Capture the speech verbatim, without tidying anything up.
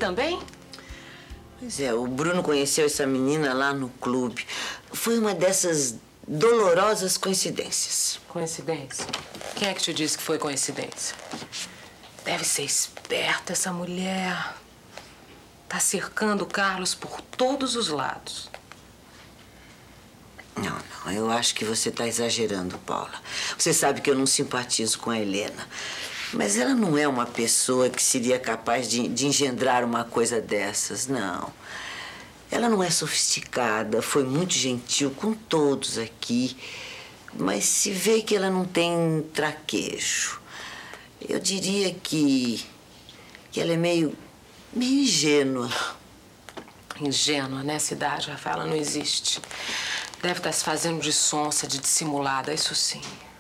também? Pois é, o Bruno conheceu essa menina lá no clube. Foi uma dessas dolorosas coincidências. Coincidência? Quem é que te disse que foi coincidência? Deve ser esperta essa mulher. Tá cercando o Carlos por todos os lados. Não, não, eu acho que você tá exagerando, Paula. Você sabe que eu não simpatizo com a Helena. Mas ela não é uma pessoa que seria capaz de, de engendrar uma coisa dessas, não. Ela não é sofisticada, foi muito gentil com todos aqui, mas se vê que ela não tem traquejo. Eu diria que, que ela é meio, meio ingênua. Ingênua, nessa idade, Rafaela, não existe. Deve estar se fazendo de sonsa, de dissimulada, isso sim.